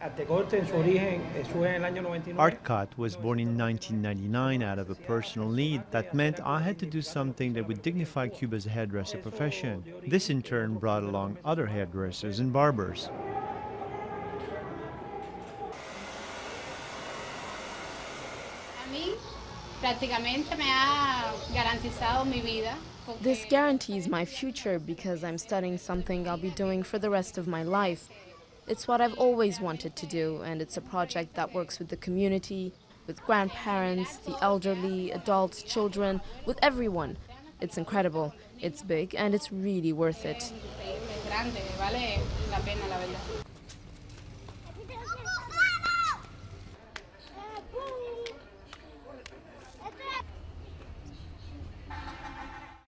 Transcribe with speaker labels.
Speaker 1: Artcat was born in 1999 out of a personal need that meant I had to do something that would dignify Cuba's hairdresser profession. This in turn brought along other hairdressers and barbers.
Speaker 2: This guarantees my future because I'm studying something I'll be doing for the rest of my life. It's what I've always wanted to do, and it's a project that works with the community, with grandparents, the elderly, adults, children, with everyone. It's incredible, it's big, and it's really worth it.